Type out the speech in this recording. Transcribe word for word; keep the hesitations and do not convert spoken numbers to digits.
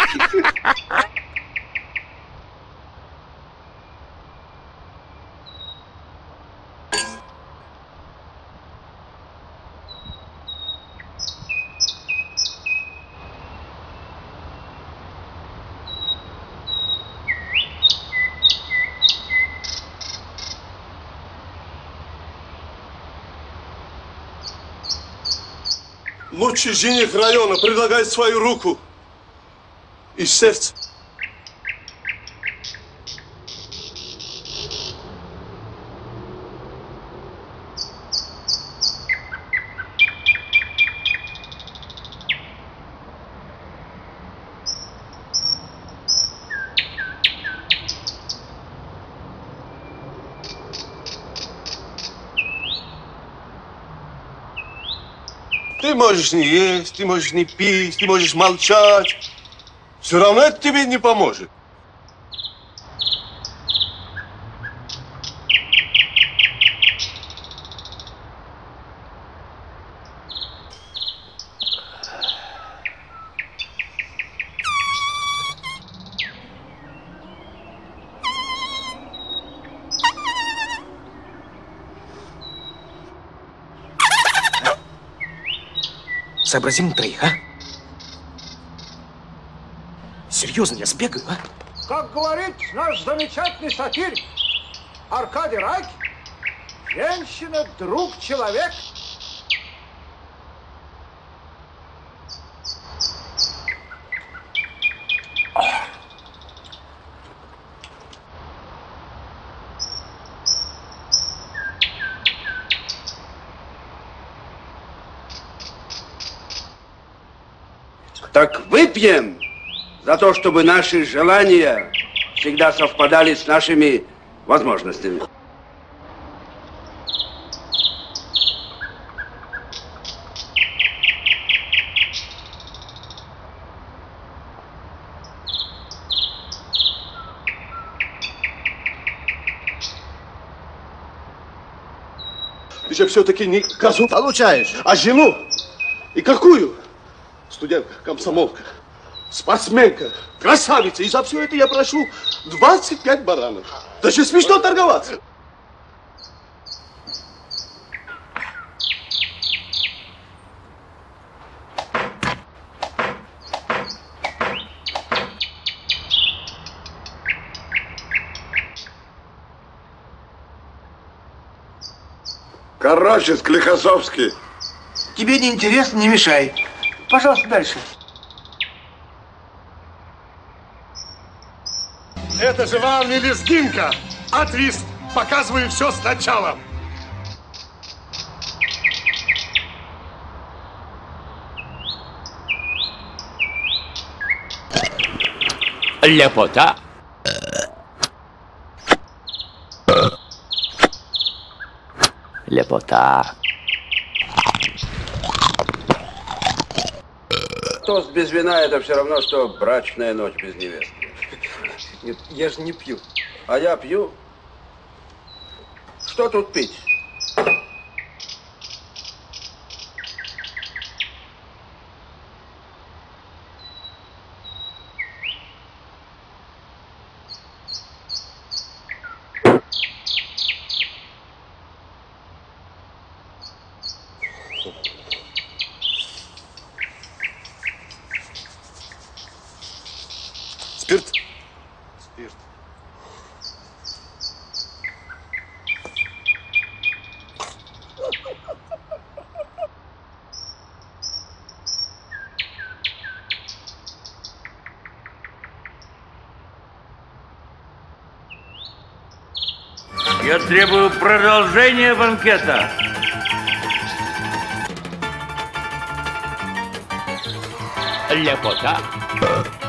Лучший жених района предлагает свою руку и сердце. Ты можешь не есть, ты можешь не пить, ты можешь молчать. Все равно это тебе не поможет. Сообразим на троих, а? Серьезно, я сбегаю, а? Как говорит наш замечательный сатирик Аркадий Райкин, женщина – друг человека. Так выпьем за то, чтобы наши желания всегда совпадали с нашими возможностями. Ты же все-таки не козу получаешь, а жену. И какую? Студентка, комсомолка, спортсменка, красавица. И за все это я прошу двадцать пять баранов. Даже смешно торговаться. Короче, Склифосовский. Тебе не интересно, не мешай. Пожалуйста, дальше. Это же вам не лезгинка, а твист. Показываю все сначала. Лепота. Лепота. Тост без вина – это все равно, что брачная ночь без невесты. Нет, я же не пью. А я пью. Что тут пить? Спирт? Спирт. Я требую продолжения банкета. Лепота.